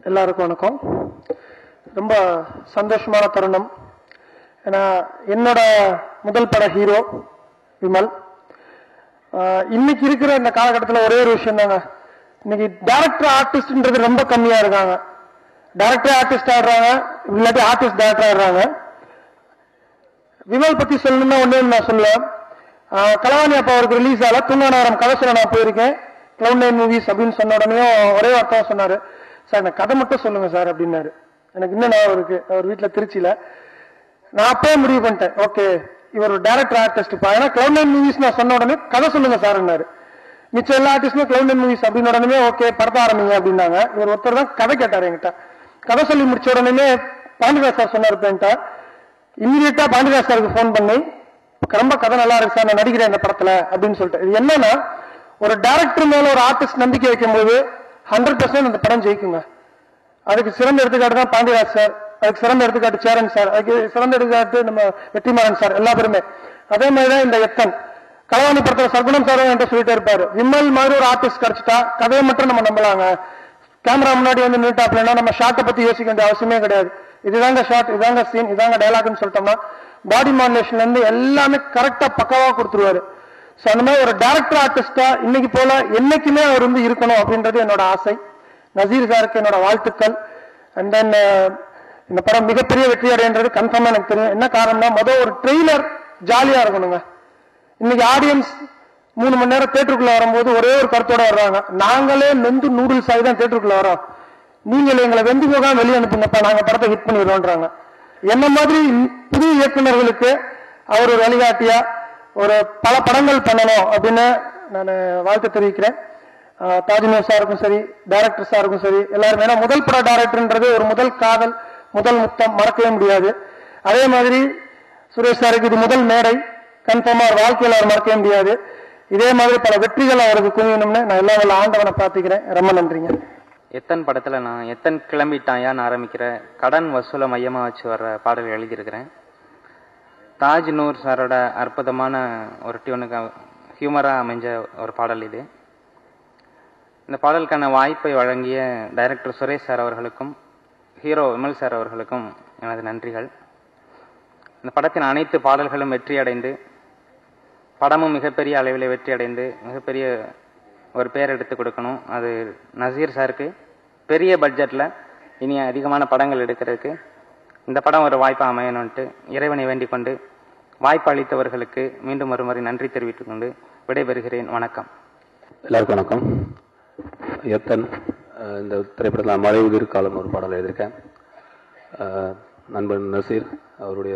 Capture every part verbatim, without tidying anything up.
எல்லாருக்கும் வணக்கம். ரொம்ப சந்தோஷமான தருணம். ஏன்னா என்னோட முதல் பட ஹீரோ விமல். இன்னைக்கு இருக்கிற இந்த காலகட்டத்தில் ஒரே ஒரு விஷயம் தாங்க, இன்னைக்கு டைரக்டர் ஆர்டிஸ்ட்ன்றது ரொம்ப கம்மியா இருக்காங்க. டைரக்டர் ஆர்டிஸ்ட் ஆடுறாங்க, இல்லாட்டி ஆர்டிஸ்ட் டைரக்டர் ஆடுறாங்க. விமல் பத்தி சொல்லணும்னா ஒண்ணு நான் சொல்லுவேன். கலவாணி அப்பா அவருக்கு ரிலீஸ் ஆகல, தூங்கானாரம் கதை சொல்ல நான் போயிருக்கேன். கிளவுட் நைன் மூவிஸ் அப்படின்னு சொன்ன உடனே ஒரே வார்த்தை சொன்னாரு, சார் எனக்கு கதை மட்டும் சொல்லுங்க சார் அப்படின்னாரு. எனக்கு இன்னும் நான் இருக்கு அவர் வீட்டில் திருச்சியில. நான் அப்பவே முடிவு பண்ணிட்டேன், ஓகே இவர் ஒரு டைரக்டர் ஆர்டிஸ்ட். ஏன்னா கிளவுட் நைன் மூவிஸ் நான் சொன்ன உடனே கதை சொல்லுங்க சார்னாரு. மிச்சம் எல்லா ஆர்டிஸ்டும் கிளவுட் நைன் மூவிஸ் அப்படின்னு உடனே ஓகே படத்தை ஆரம்பிங்க அப்படின்னாங்க. இவர் ஒருத்தர் தான் கதை கேட்டார் என்கிட்ட. கதை சொல்லி முடிச்ச உடனே பாண்டிராஜ் சார் சொன்னார் என்கிட்ட. இம்மிடியா பாண்டிராஜ் சாருக்கு ஃபோன் பண்ணி ரொம்ப கதை நல்லா இருக்கு சார், நான் நடிக்கிறேன் இந்த படத்துல அப்படின்னு சொல்லிட்டு. இது என்னன்னா, ஒரு டைரக்டர் மேல ஒரு ஆர்டிஸ்ட் நம்பிக்கை வைக்கும் போது ஹண்ட்ரட் பர்சன்ட் அந்த படம் ஜெயிக்குங்க. அதுக்கு சிறந்த எடுத்துக்காட்டு தான் பாண்டியராஜ் சார், அதுக்கு சிறந்த எடுத்துக்காட்டு சேரன் சார், அதுக்கு சிறந்த எடுத்துக்காட்டு நம்ம வெற்றிமாறன் சார், எல்லா பேருமே. அதே மாதிரிதான் இந்த எத்தன் கலவாணி படத்துல சர்க்குணம் சாரும் என்கிட்ட சொல்லிட்டே இருப்பாரு, விமல் மாதிரி ஒரு ஆர்டிஸ்ட் கிடைச்சிட்டா கதையை மட்டும் நம்ம நம்பலாங்க. கேமரா முன்னாடி வந்து நின்றுட்டாப்லன்னா நம்ம ஷார்ட்டை பத்தி யோசிக்க வேண்டிய அவசியமே கிடையாது. இதுதாங்க ஷார்ட், இதாங்க சீன், இதாங்க டைலாக்னு சொல்லிட்டோம்னா பாடி மாடுலேஷன்ல இருந்து எல்லாமே கரெக்டா பக்காவா கொடுத்துருவாரு. ஸோ அந்த மாதிரி ஒரு டைரக்டர் ஆர்டிஸ்டா இன்னைக்கு போல என்னைக்குமே அவர் வந்து இருக்கணும் அப்படின்றது என்னோட ஆசை. நசீர் சாருக்கு என்னோட வாழ்த்துக்கள். அண்ட் தென் இந்த படம் மிகப்பெரிய வெற்றி அடைன்றது கன்ஃபார்மா எனக்கு தெரியும். என்ன காரணம்னா, முதல் ஒரு ட்ரெய்லர் ஜாலியா இருக்கணுங்க. இன்னைக்கு ஆடியன்ஸ் மூணு மணி நேரம் தேட்டருக்குள்ள வரும்போது ஒரே ஒரு கருத்தோட வர்றாங்க, நாங்களே நொந்து நூடுல்ஸ் ஆகி தான் தேட்டருக்குள்ள வரோம், நீங்கள் எங்களை வெந்து போகாம வெளியே அனுப்புங்கப்பா, நாங்க படத்தை ஹிட் பண்ணிடுறோன்றாங்க. என்ன மாதிரி புதிய இயக்குநர்களுக்கு அவர் ஒரு வழிகாட்டியா ஒரு பல படங்கள் பண்ணணும் அப்படின்னு நான் வாழ்த்து தெரிவிக்கிறேன். தாஜ்மஹல் சாருக்கும் சரி, டைரக்டர் சாருக்கும் சரி, எல்லாருமே. ஏன்னா முதல் பட டைரக்டர்ன்றது ஒரு முதல் காதல், முதல் முத்தம், மறக்கவே முடியாது. அதே மாதிரி சுரேஷ் சாருக்கு இது முதல் மேடை, கன்ஃபார்மா அவர் வாழ்க்கையில் அவர் மறக்கவே முடியாது. இதே மாதிரி பல வெற்றிகள் அவருக்கு குவியணும்னு நான் எல்லா வேலை ஆண்டவனை பார்த்துக்கிறேன். ரொம்ப நன்றிங்க. எத்தன் படத்துல நான் எத்தன் கிளம்பிட்டாயான்னு ஆரம்பிக்கிற கடன் வசூலை மையமா வச்சு வர்ற பாடல் எழுதியிருக்கிறேன். தாஜ் நூர் சாரோட அற்புதமான ஒரு டியூனுக்கு ஹியூமரா அமைஞ்ச ஒரு பாடல் இது. இந்த பாடலுக்கான வாய்ப்பை வழங்கிய டைரக்டர் சுரேஷ் சார் அவர்களுக்கும் ஹீரோ விமல் சார் அவர்களுக்கும் எனது நன்றிகள். இந்த படத்தின் அனைத்து பாடல்களும் வெற்றி அடைந்து, படமும் மிகப்பெரிய அளவில் வெற்றி அடைந்து மிகப்பெரிய ஒரு பேர் எடுத்து கொடுக்கணும். அது நசீர் சாருக்கு பெரிய பட்ஜெட்டில் இனி அதிகமான படங்கள் எடுக்கிறதுக்கு இந்த படம் ஒரு வாய்ப்பாக அமையணும்ட்டு இறைவனை வேண்டிக் கொண்டு வாய்ப்பு அளித்தவர்களுக்கு மீண்டும் ஒரு முறை நன்றி தெரிவித்துக் கொண்டு விடைபெறுகிறேன். வணக்கம். எல்லாருக்கும் வணக்கம். எத்தன் இந்த திரைப்படத்தில் நான் மறைவுதிர் காலம் ஒரு பாடல் எழுதியிருக்கேன். நண்பன் நசீர் அவருடைய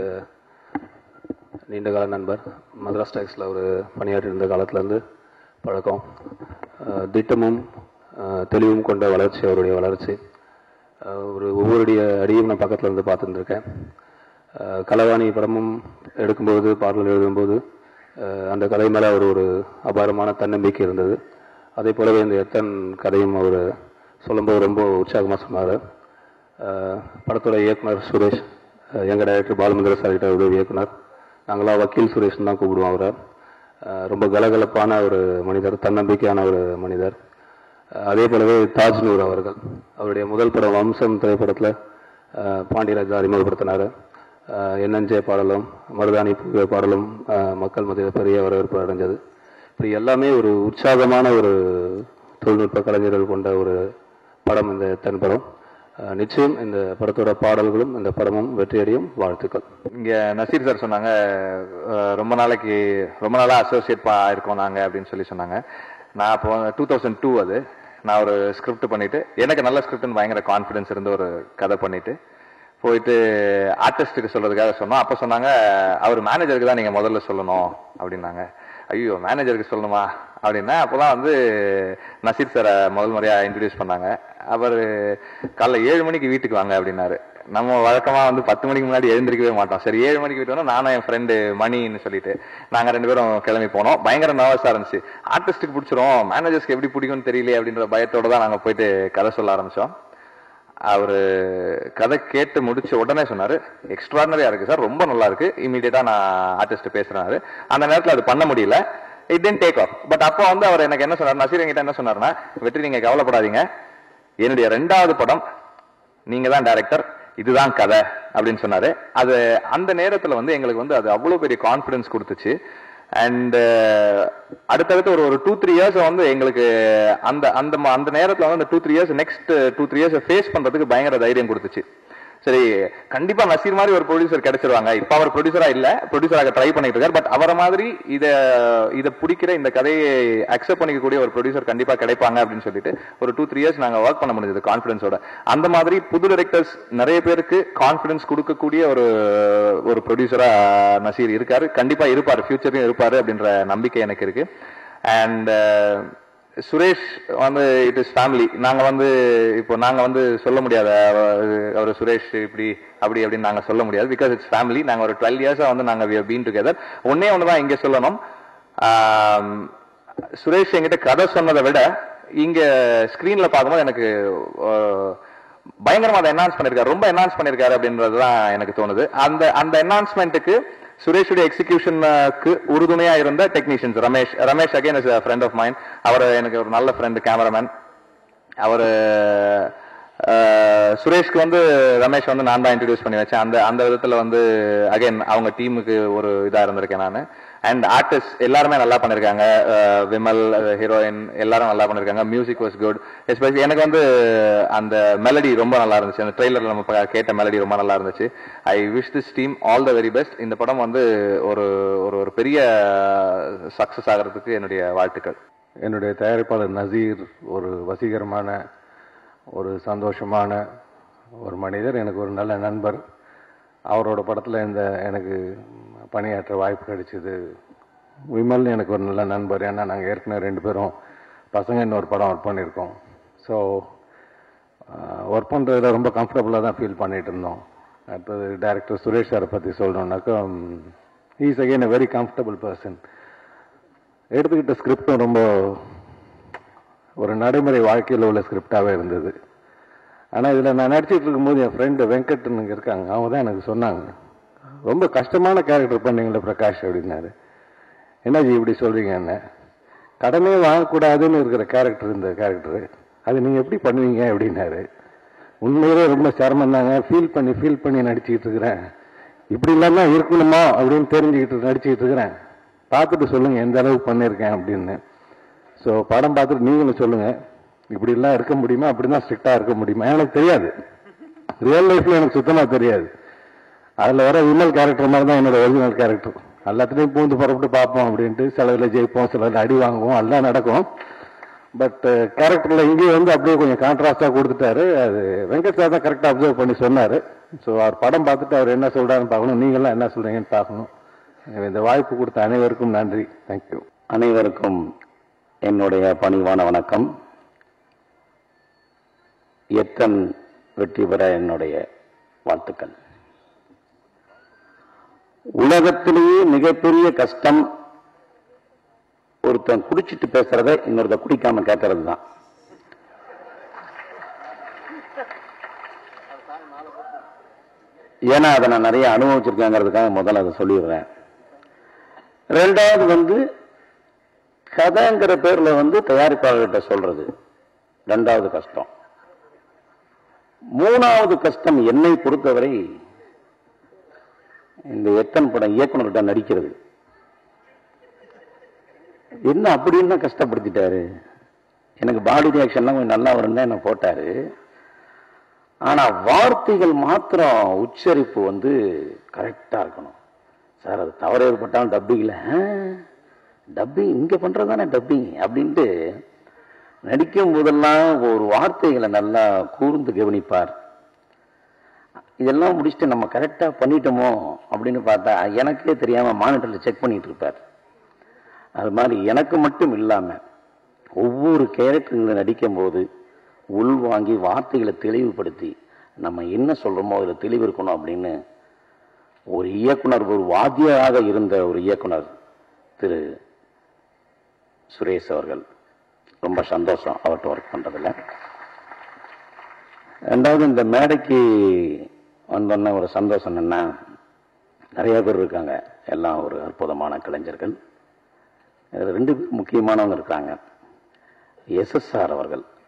நீண்டகால நண்பர், மதராஸ் டாக்ஸில் அவர் பணியாற்றி இருந்த காலத்திலேருந்து பழக்கம். திட்டமும் தெளிவும் கொண்ட வளர்ச்சி அவருடைய வளர்ச்சி. ஒரு ஒவ்வொருடைய அடியும் நான் பக்கத்தில் இருந்து பார்த்துருந்துருக்கேன். கலவாணி படமும் எடுக்கும்போது, பாடல் எழுதும்போது அந்த கதை மேலே அவர் ஒரு அபாரமான தன்னம்பிக்கை இருந்தது. அதே போலவே இந்த எத்தன் கதையும் அவர் சொல்லும்போது ரொம்ப உற்சாகமாக சொன்னார். படத்தோட இயக்குனர் சுரேஷ், எங்கள் டைரக்டர் பாலுமந்திர சார்கிட்ட அவருடைய இயக்குனர், நாங்களாம் வக்கீல் சுரேஷ்னு தான் கூப்பிடுவோம் அவரை. ரொம்ப கலகலப்பான ஒரு மனிதர், தன்னம்பிக்கையான ஒரு மனிதர். அதே போலவே தாஜ் நூர் அவர்கள் அவருடைய முதல் படம் வம்சம் திரைப்படத்தில் பாண்டியராஜ் அறிமுகப்படுத்தினார். என்என்ஜே பாடலும் மருதாணி பாடலும் மக்கள் மத்தியில் பெரிய வரவேற்பு அடைஞ்சது. இப்படி எல்லாமே ஒரு உற்சாகமான ஒரு தொழில்நுட்ப கலைஞர்கள் கொண்ட ஒரு படம் இந்த தென் படம். நிச்சயம் இந்த படத்தோட பாடல்களும் இந்த படமும் வெற்றியடையும். வாழ்த்துக்கள். இங்கே நசீர் சார் சொன்னாங்க, ரொம்ப நாளைக்கு ரொம்ப நாளாக அசோசியேட் ஆயிருக்கோம் நாங்கள் அப்படின்னு சொல்லி சொன்னாங்க. நான் அப்போ டூ தௌசண்ட் டூ அது நான் ஒரு ஸ்கிரிப்ட் பண்ணிட்டு, எனக்கு நல்ல ஸ்கிரிப்ட்னு பயங்கர கான்ஃபிடன்ஸ் இருந்து ஒரு கதை பண்ணிட்டு போயிட்டு ஆர்டிஸ்ட்டுக்கு சொல்றதுக்காக சொன்னோம். அப்போ சொன்னாங்க, அவர் மேனேஜருக்கு தான் நீங்கள் முதல்ல சொல்லணும் அப்படின்னாங்க. ஐயோ மேனேஜருக்கு சொல்லணுமா அப்படின்னா, அப்போதான் வந்து நசீர் சாரை முதல் முறையாக இன்ட்ரடியூஸ் பண்ணாங்க. அவர் காலைல ஏழு மணிக்கு வீட்டுக்கு வாங்க அப்படின்னாரு. நம்ம வழக்கமாக வந்து பத்து மணிக்கு முன்னாடி எழுந்திருக்கவே மாட்டோம். சரி ஏழு மணிக்கு வீட்டு வந்தோம், நானும் என் ஃப்ரெண்டு மணின்னு சொல்லிட்டு நாங்கள் ரெண்டு பேரும் கிளம்பி போனோம். பயங்கர நர்வஸாக இருந்துச்சு. ஆர்டிஸ்ட்டுக்கு பிடிச்சிரும், மேனேஜர்ஸ்க்கு எப்படி பிடிக்கும்னு தெரியல அப்படின்ற பயத்தோடு தான் நாங்கள் போயிட்டு கதை சொல்ல ஆரம்பித்தோம். அவர் கதை கேட்டு முடிச்ச உடனே சொன்னார், எக்ஸ்ட்ராடனரியா இருக்கு சார், ரொம்ப நல்லா இருக்கு, இமீடியட்டா நான் ஆர்டிஸ்ட் பேசுறாரு. அந்த நேரத்தில் அது பண்ண முடியல, it didn't take off. But அப்போ வந்து அவர் எனக்கு என்ன சொன்னார், நசீர் என்கிட்ட என்ன சொன்னார்னா, வெற்றி நீங்க கவலைப்படாதீங்க, என்னுடைய ரெண்டாவது படம் நீங்க தான் டைரக்டர், இதுதான் கதை அப்படின்னு சொன்னாரு. அது அந்த நேரத்துல வந்து எங்களுக்கு வந்து அது அவ்வளவு பெரிய கான்பிடன்ஸ் கொடுத்துச்சு. அண்ட் அடுத்தடுத்து ஒரு ஒரு டூ த்ரீ இயர்ஸ் வந்து எங்களுக்கு அந்த அந்த அந்த நேரத்துல வந்து அந்த two three years next two three years face பண்றதுக்கு பயங்கர தைரியம் கொடுத்துச்சு. சரி, கண்டிப்பா நசீர் மாதிரி ஒரு ப்ரொடியூசர் கிடைச்சிருவாங்க. இப்ப அவர் ப்ரொடியூசரா இல்ல, ப்ரொடியூசராக ட்ரை பண்ணிட்டு இருக்காரு. பட் அவரை மாதிரி இத இத பிடிக்கிற இந்த கதையை அக்செப்ட் பண்ணிக்கக்கூடிய ஒரு ப்ரொடியூசர் கண்டிப்பா கிடைப்பாங்க அப்படின்னு சொல்லிட்டு ஒரு டூ த்ரீ இயர்ஸ் நாங்க ஒர்க் பண்ண முடிஞ்சது கான்பிடன்ஸோட. அந்த மாதிரி புது டைரக்டர்ஸ் நிறைய பேருக்கு கான்பிடன்ஸ் கொடுக்கக்கூடிய ஒரு ஒரு ப்ரொடியூசரா நசீர் இருக்காரு, கண்டிப்பா இருப்பாரு, ஃபியூச்சர்லயும் இருப்பாரு அப்படின்ற நம்பிக்கை எனக்கு இருக்கு. அண்ட் சுரேஷ் வந்து இட் இஸ் ஃபேமிலி. நாங்க வந்து இப்போ நாங்க வந்து சொல்ல முடியாத அவர் சுரேஷ் இப்படி அப்படி அப்படின்னு நாங்க சொல்ல முடியாது. Because it's family. நாங்க ஒரு டுவெல் இயர்ஸா வந்து நாங்க வி ஹவ் பீன் டுகெதர். ஒன்னே ஒண்ணுதான் இங்க சொல்லணும், சுரேஷ் என்கிட்ட கதை சொன்னதை விட இங்க ஸ்கிரீன்ல பார்க்கும்போது எனக்கு பயங்கரமா அதை என்ஹான்ஸ் பண்ணிருக்காரு, ரொம்ப என்ஹான்ஸ் பண்ணிருக்காரு அப்படின்றதுதான் எனக்கு தோணுது. அந்த அந்த என்ஹான்ஸ்மெண்ட்டுக்கு சுரேஷுடைய எக்ஸிகியூஷனுக்கு உறுதுணையா இருந்த technicians Ramesh Ramesh again is friend of mind. அவர் எனக்கு ஒரு நல்ல ஃப்ரெண்ட், கேமராமேன். அவர் சுரேஷ்க்கு வந்து ரமேஷ் வந்து நான் தான் இன்ட்ரடியூஸ் பண்ணி வச்சேன். அந்த அந்த விதத்துல வந்து அகைன் அவங்க டீமுக்கு ஒரு இதா இருந்திருக்கேன் நான். அண்ட் ஆர்டிஸ்ட் எல்லாருமே நல்லா பண்ணிருக்காங்க. விமல், ஹீரோயின் எல்லாரும் நல்லா பண்ணிருக்காங்க. Music was good. எஸ்பெஷலி எனக்கு வந்து அந்த மெலடி ரொம்ப நல்லா இருந்துச்சு. அந்த ட்ரெய்லர்ல நம்ம கேட்ட மெலடி ரொம்ப நல்லா இருந்துச்சு. I wish this team all the very best. இந்த படம் வந்து ஒரு ஒரு பெரிய சக்சஸ் ஆகிறதுக்கு என்னுடைய வாழ்த்துக்கள். என்னுடைய தயாரிப்பாளர் நசீர் ஒரு வசீகரமான, ஒரு சந்தோஷமான ஒரு மனிதர், எனக்கு ஒரு நல்ல நண்பர். அவரோட படத்தில் இந்த எனக்கு பணியாற்ற வாய்ப்பு கிடைச்சிது. விமல் எனக்கு ஒரு நல்ல நண்பர், ஏன்னா நாங்கள் ஏற்கனவே ரெண்டு பேரும் பசங்க இன்னொரு படம் ஒர்க் பண்ணியிருக்கோம். ஸோ ஒர்க் பண்ணுறதுல ரொம்ப கம்ஃபர்டபுளாக தான் ஃபீல் பண்ணிகிட்டு இருந்தோம். அடுத்தது டைரக்டர் சுரேஷ் சாரை பற்றி சொல்லணுன்னாக்கா, is again a very comfortable person. எடுத்துக்கிட்ட ஸ்கிரிப்டும் ரொம்ப ஒரு நடைமுறை வாழ்க்கையில் உள்ள ஸ்கிரிப்டாகவே இருந்தது. ஆனால் இதில் நான் நடிச்சிட்டு இருக்கும்போது என் ஃப்ரெண்டு வெங்கட்னு இருக்காங்க, அவங்க தான் எனக்கு சொன்னாங்க, ரொம்ப கஷ்டமான கேரக்டர் பண்ணீங்களே பிரகாஷ் அப்படின்னாரு. என்னாச்சு இப்படி சொல்கிறீங்க, என்ன கடனே வாங்கக்கூடாதுன்னு இருக்கிற கேரக்டர் இந்த கேரக்டரு, அது நீங்கள் எப்படி பண்ணுவீங்க அப்படின்னாரு. உண்மையிலே ரொம்ப சிரமம் தாங்க, ஃபீல் பண்ணி ஃபீல் பண்ணி நடிச்சுக்கிட்டு இருக்கிறேன். இப்படி இல்லாமல் இருக்கணுமா அப்படின்னு தெரிஞ்சுக்கிட்டு நடிச்சுக்கிட்டு இருக்கிறேன். பார்த்துட்டு சொல்லுங்கள் எந்த அளவுக்கு பண்ணியிருக்கேன் அப்படின்னு. ஸோ படம் பார்த்துட்டு நீங்களும் சொல்லுங்கள், இப்படிலாம் இருக்க முடியுமா, அப்படி தான் ஸ்ட்ரிக்டாக இருக்க முடியுமா. எனக்கு தெரியாது, ரியல் லைஃப்பில் எனக்கு சுத்தமாக தெரியாது. அதில் வர விமல் கேரக்டர் மாதிரி தான் என்னோட ஒரிஜினல் கேரக்டர். எல்லாத்துலேயும் பூந்து புறப்பட்டு பார்ப்போம் அப்படின்ட்டு, சிலதில் ஜெயிப்போம், சிலதில் அடி வாங்குவோம், எல்லாம் நடக்கும். பட் கேரக்டரில் இங்கேயே வந்து அப்படியே கொஞ்சம் கான்ட்ராஸ்டாக கொடுத்துட்டாரு. அது வெங்கட் சார் தான் கரெக்டாக அப்சர்வ் பண்ணி சொன்னார். ஸோ அவர் படம் பார்த்துட்டு அவர் என்ன சொல்கிறாருன்னு பார்க்கணும், நீங்களாம் என்ன சொல்கிறீங்கன்னு பார்க்கணும். இந்த வாய்ப்பு கொடுத்த அனைவருக்கும் நன்றி. தேங்க்யூ. அனைவருக்கும் என்னுடைய பணிவான வணக்கம். எத்தன் வெற்றி பெற என்னுடைய வாழ்த்துக்கள். உலகத்திலேயே மிகப்பெரிய கஷ்டம் ஒருத்தன் குடிச்சிட்டு பேசுறத இன்னொருத்த குடிக்காம கேட்கறது தான். ஏன்னா அதை நான் நிறைய அனுபவிச்சிருக்கேங்கிறதுக்காக முதல்ல அதை சொல்லிடுறேன். ரெண்டாவது வந்து கதைங்கிற பேர்ல வந்து தயாரிப்பாளர்கிட்ட சொல்றது ரெண்டாவது கஷ்டம். மூணாவது கஷ்டம் என்னை பொறுத்தவரை இந்த எத்தன் படம் இயக்குனர்கிட்ட நடிக்கிறது. என்ன அப்படின்னு கஷ்டப்படுத்திட்டாரு. எனக்கு பாடி ரியாக்ஷன்லாம் கொஞ்சம் நல்லா வரும்னு என்ன போட்டாரு. ஆனா வார்த்தைகள் மாத்திரம் உச்சரிப்பு வந்து கரெக்டா இருக்கணும். சார் அது தவறு ஏற்பட்டாலும் டப்பிங்ல டப்பிங் இங்க பண்றதுதானே டப்பிங் அப்படின்ட்டு நடிக்கும் போதெல்லாம் ஒரு வார்த்தைகளை நல்லா கூர்ந்து கவனிப்பார். இதெல்லாம் முடிச்சுட்டு நம்ம கரெக்டா பண்ணிட்டோமோ அப்படின்னு பார்த்தா எனக்கே தெரியாம மானிட்டர்ல செக் பண்ணிட்டு இருப்பார். அது மாதிரி எனக்கு மட்டும் இல்லாம ஒவ்வொரு கேரக்டர்களை நடிக்கும் போது உள்வாங்கி வார்த்தைகளை தெளிவுபடுத்தி நம்ம என்ன சொல்றோமோ அதில் தெளிவு இருக்கணும் அப்படின்னு ஒரு இயக்குனர், ஒரு வாத்தியராக இருந்த ஒரு இயக்குனர் திரு சுரேஷ் அவர்கள். ரொம்ப சந்தோஷம் அவர்கிட்ட ஒர்க் பண்றதுல. ரெண்டாவது இந்த மேடைக்கு வந்தோன்ன ஒரு சந்தோஷம் என்னன்னா, நிறைய பேர் இருக்காங்க, எல்லாம் ஒரு அற்புதமான கலைஞர்கள். ரெண்டு பேர் முக்கியமானவங்க இருக்காங்க. எஸ் எஸ் ஆர் அவர்கள்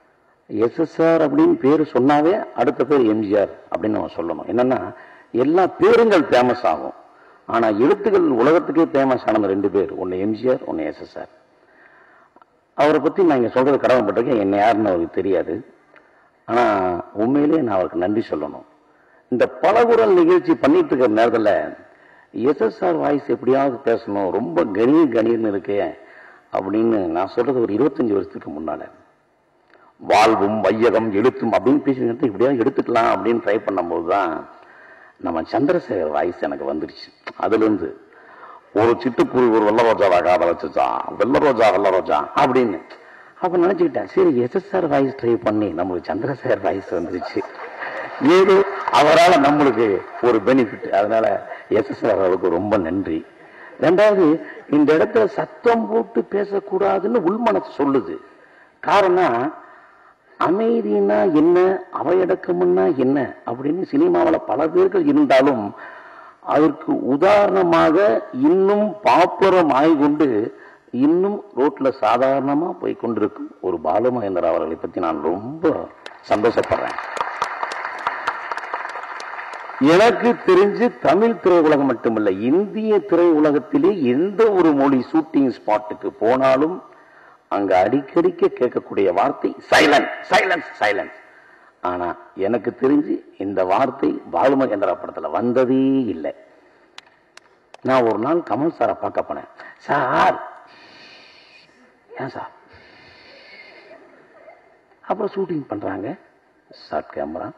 எஸ்எஸ்ஆர் அப்படின்னு பேர் சொன்னாவே அடுத்த பேர் எம்ஜிஆர் அப்படின்னு நம்ம சொல்லணும். என்னன்னா எல்லா பேருங்கள் ஃபேமஸ் ஆகும், ஆனா எழுத்துக்கள் உலகத்துக்கே ஃபேமஸ் ஆனது ரெண்டு பேர், ஒன்னு எம்ஜிஆர் ஒன்னு எஸ்எஸ்ஆர். அவரை பத்தி நான் இங்க சொல்றது கடமைப்பட்டிருக்கேன், என்ன யாருன்னு அவருக்கு தெரியாது. ஆனா உண்மையிலேயே நான் அவருக்கு நன்றி சொல்லணும். இந்த பலகுரல் நிகழ்ச்சி பண்ணிட்டு இருக்கிற நேரத்தில் எஸ்எஸ்ஆர் வாய்ஸ் எப்படியாவது பேசணும், ரொம்ப கணீர் கணீர்னு இருக்கே அப்படின்னு நான் சொல்றது ஒரு இருபத்தஞ்சு வருஷத்துக்கு முன்னால. வாழ்வும் வையகம் எழுத்தும் அப்படின்னு பேசி இப்படியாவது எடுத்துக்கலாம் அப்படின்னு ட்ரை பண்ணும்போது தான் நம்ம சந்திரசேகர் வாய்ஸ் எனக்கு வந்துருச்சு. அதுல இருந்து ஒரு சிட்டுக்குருவி ஒரு வெள்ள ரோஜாவா காதலிச்சுச்சா, வெள்ள ரோஜா வெள்ள ரோஜா அப்படின்னு அப்ப நினைச்சுக்கிட்டேன், சரி எஸ்எஸ்ஆர் வாய்ஸ் ட்ரை பண்ணி நம்மளுக்கு சந்திரசேகர் வாய்ஸ் வந்துருச்சு, ஏதோ அவரால் நம்மளுக்கு ஒரு பெனிஃபிட். அதனால எஸ்எஸ்ஆர் அவருக்கு ரொம்ப நன்றி. ரெண்டாவது, இந்த இடத்துல சத்தம் போட்டு பேசக்கூடாதுன்னு உள்மனசு சொல்லுது. காரணம், அமைதினா என்ன, அவையடக்கம்னா என்ன அப்படின்னு சினிமாவில் பல பேர்கள் இருந்தாலும் அதற்கு உதாரணமாக இன்னும் பாப்புலரம் ஆகிக்கொண்டு இன்னும் ரோட்ல சாதாரணமா போய் கொண்டிருக்கும் ஒரு பாலு மகேந்திரா அவர்களை பத்தி நான் ரொம்ப சந்தோஷப்படுறேன். எனக்கு தெரிஞ்சு தமிழ் திரையுலகம் மட்டுமல்ல, இந்திய திரையுலகத்திலே எந்த ஒரு மொழி ஷூட்டிங் ஸ்பாட்டுக்கு போனாலும் அங்க அடிக்கடிக்க கேட்கக்கூடிய வார்த்தை சைலன்ஸ் சைலன்ஸ் சைலன்ஸ். ஆனா எனக்கு தெரிஞ்சு இந்த வார்த்தை பாலு மகேந்திரா படத்துல வந்ததே இல்லை. நான் ஒரு நாள் கமல் சாரை பார்க்க போனேன். சார், ஏன் சார்? அப்புறம் ஷூட்டிங் பண்றாங்க, ஷார்ட் கேமரா,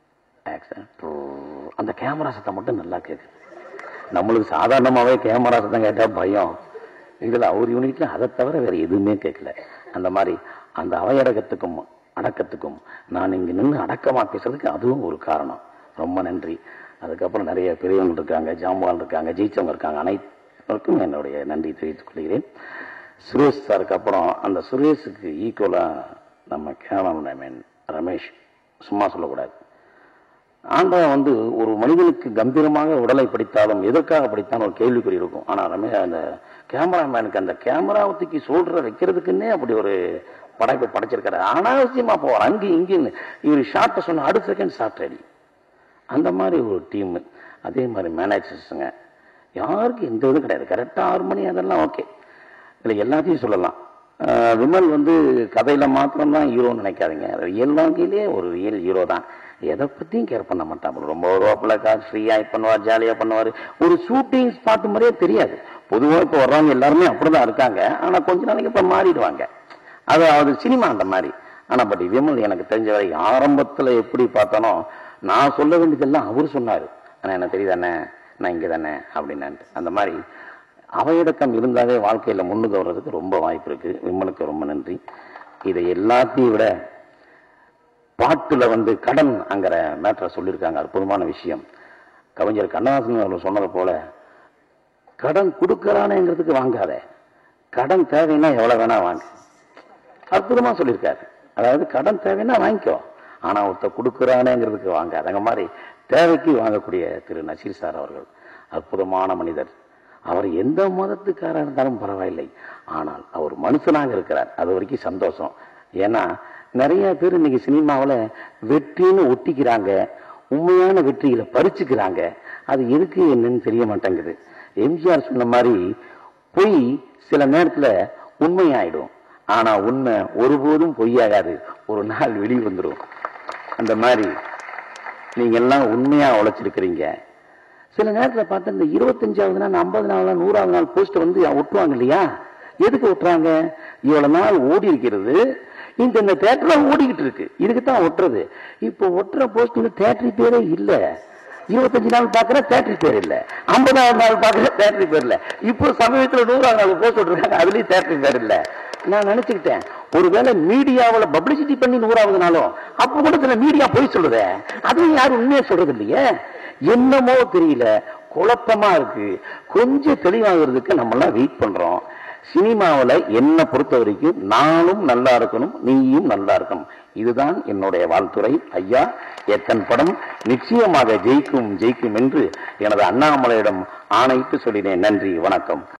அந்த கேமரா சத்தம் மட்டும் நல்லா கேட்குது. நம்மளுக்கு சாதாரணமாவே கேமரா சத்தம் கேட்டா பயம், இதுல அவர் யூனிட்ல அதை தவிர வேற எதுவுமே கேட்கல. அந்த மாதிரி அந்த அவையடக்கத்துக்கும் அடக்கத்துக்கும் நான் இங்க நின்று அடக்கமா பேசுறதுக்கு அதுவும் ஒரு காரணம். ரொம்ப நன்றி. அதுக்கப்புறம் நிறைய பெரியவங்க இருக்காங்க, ஜாம்பவான் இருக்காங்க, ஜெயிச்சவங்க இருக்காங்க, அனைவருக்கும் என்னுடைய நன்றி தெரிவித்துக் கொள்கிறேன். சுரேஷ் சாருக்கு அப்புறம் அந்த சுரேஷுக்கு ஈக்குவலா நம்ம கேமராமேன் ரமேஷ், சும்மா சொல்லக்கூடாது. ஆண்டவன் வந்து ஒரு மனிதனுக்கு கம்பீரமாக உடலை படித்தாலும் எதற்காக படித்தாலும் ஒரு கேள்விக்குறி இருக்கும். ஆனா ரமே அந்த கேமராமேனுக்கு அந்த கேமராவை தூக்கி சொல்ற வைக்கிறதுக்குன்னே அப்படி ஒரு படைப்பை படைச்சிருக்காரு. அனாவசியமா போவார் அங்கே இங்கேன்னு. இவர் ஷார்ட்டை சொன்ன அடுத்த செகண்ட் ஷார்ட் ரெடி. அந்த மாதிரி ஒரு டீம். அதே மாதிரி மேனேஜர்ஸுங்க, யாருக்கு எந்த இதுவும் கிடையாது. கரெக்டா ஆறு மணி அதெல்லாம் ஓகே, இல்லை எல்லாத்தையும் சொல்லலாம். விமல் வந்து கதையில மாத்திரம்தான் ஹீரோன்னு நினைக்காதீங்க, ரியல் வாழ்க்கையிலே ஒரு ரியல் ஹீரோ தான். எதை பத்தியும் கேர் பண்ண மாட்டாங்க. ரொம்ப வருவாப்புல, கார் ஃப்ரீயா பண்ணுவார், ஜாலியா பண்ணுவார். ஒரு ஷூட்டிங் ஸ்பாட் மாதிரியே தெரியாது. பொதுவாக இப்போ வர்றவங்க எல்லாருமே அப்படிதான் இருக்காங்க. ஆனா கொஞ்ச நாளைக்கு இப்ப மாறிடுவாங்க. அது அது சினிமா அந்த மாதிரி. ஆனா பட் விமல் எனக்கு தெரிஞ்ச வரை ஆரம்பத்துல எப்படி பார்த்தானோ நான் சொல்ல வேண்டியதெல்லாம் அவர் சொன்னாரு. ஆனா என்ன தெரியுதானே, நான் இங்க தானே அப்படின்னு. அந்த மாதிரி அவையடக்கம் இருந்தாலே வாழ்க்கையில முன்னுக்கு வர்றதுக்கு ரொம்ப வாய்ப்பு இருக்கு. விமலுக்கு ரொம்ப நன்றி. இதை எல்லாத்தையும் விட பாட்டுல வந்து கடன் அங்கிற மேட்டரை சொல்லியிருக்காங்க, அற்புதமான விஷயம். கவிஞர் கண்ணதாசன் அவர்கள் சொன்னது போல, கடன் கொடுக்கறானேங்கிறதுக்கு வாங்காத, கடன் தேவைன்னா எவ்வளவு வேணா வாங்க. அற்புதமா சொல்லியிருக்காரு. அதாவது கடன் தேவைன்னா வாங்கிக்கோ, ஆனா ஒருத்த கொடுக்கறானேங்கிறதுக்கு வாங்காத. அந்த மாதிரி தேவைக்கு வாங்கக்கூடிய திரு நசீர் சார் அவர்கள் அற்புதமான மனிதர். அவர் எந்த மதத்துக்காரா இருந்தாலும் பரவாயில்லை, ஆனால் அவர் மனுஷனாக இருக்கிறார். அது வரைக்கும் சந்தோஷம். ஏன்னா நிறைய பேர் இன்னைக்கு சினிமாவில் வெற்றின்னு ஒட்டிக்கிறாங்க, உண்மையான வெற்றிகளை பறிச்சுக்கிறாங்க. அது எதுக்கு என்னன்னு தெரிய மாட்டேங்குது. எம்ஜிஆர் சொன்ன மாதிரி பொய் சில நேரத்தில் உண்மையாயிடும், ஆனா உண்மை ஒருபோதும் பொய்யாகாது, ஒரு நாள் வெளியே வந்துடும். அந்த மாதிரி நீங்க எல்லாம் உண்மையா உழைச்சிருக்கிறீங்க. சில நேரத்தில் பார்த்தா இந்த இருபத்தஞ்சாவது நாள், ஐம்பது நாள், நூறாவது நாள் போஸ்ட் வந்து ஒட்டுவாங்க இல்லையா? எதுக்கு ஒட்டுறாங்க? இவ்வளவு நாள் ஓடி இருக்கிறது, இந்த இந்த தேட்டர்ல ஓடிக்கிட்டு இருக்கு, இதுக்குத்தான் ஒட்டுறது. இப்போ ஒட்டுற போஸ்ட் தேட்டரி பேரே இல்ல. இருபத்தஞ்சு நாள் பாக்குற தேட்டரி பேர் இல்ல, ஐம்பதாவது நாள் பாக்குற தேட்டரி பேர் இல்ல. இப்போ சமீபத்தில் நூறாவது நாள் போஸ்ட் விட்டுருக்காங்க, அதுலயும் தேட்டரி பேர் இல்ல. நான் நினைச்சுக்கிட்டேன், ஒருவேளை மீடியாவில் பப்ளிசிட்டி பண்ணி நூறாவது நாளும் அப்ப கூட சில மீடியா போய் சொல்லுத, அதுவும் யாரும் உண்மையா சொல்றது இல்லையே. என்னமோ தெரியல, குழப்பமா இருக்கு. கொஞ்சம் தெளிவாகிறதுக்கு நம்ம எல்லாம் வெயிட் பண்றோம். சினிமாவில் என்ன பொறுத்த வரைக்கும் நானும் நல்லா இருக்கணும், நீயும் நல்லா இருக்கணும். இதுதான் என்னுடைய வாழ்த்துறை. ஐயா, எத்தன் படம் நிச்சயமாக ஜெயிக்கும் ஜெயிக்கும் என்று எனது அண்ணாமலையிடம் ஆணையிட்டு சொல்லினேன். நன்றி, வணக்கம்.